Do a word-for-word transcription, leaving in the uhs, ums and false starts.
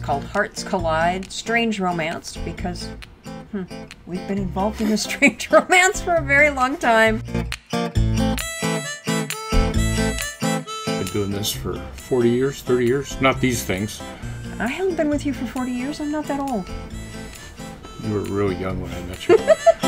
called Hearts Collide, Strange Romance, because hmm, we've been involved in a strange romance for a very long time. Been doing this for forty years, thirty years. Not these things. I haven't been with you for forty years. I'm not that old. You were really young when I met you.